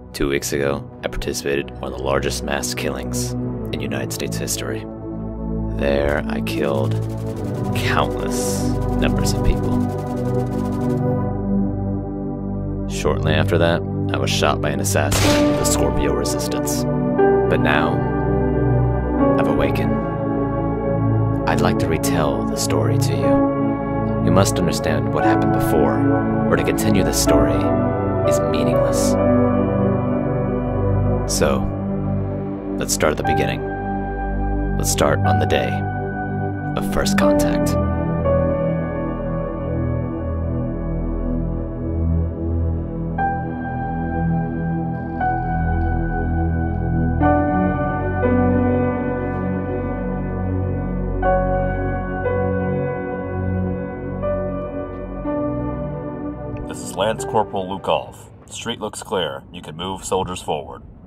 2 weeks ago, I participated in one of the largest mass killings in United States history. There, I killed countless numbers of people. Shortly after that, I was shot by an assassin of the Scorpio Resistance. But now, I've awakened. I'd like to retell the story to you. You must understand what happened before, or to continue the story is meaningless. So, let's start at the beginning. Let's start on the day of first contact. This is Lance Corporal Lukov. The street looks clear. You can move soldiers forward.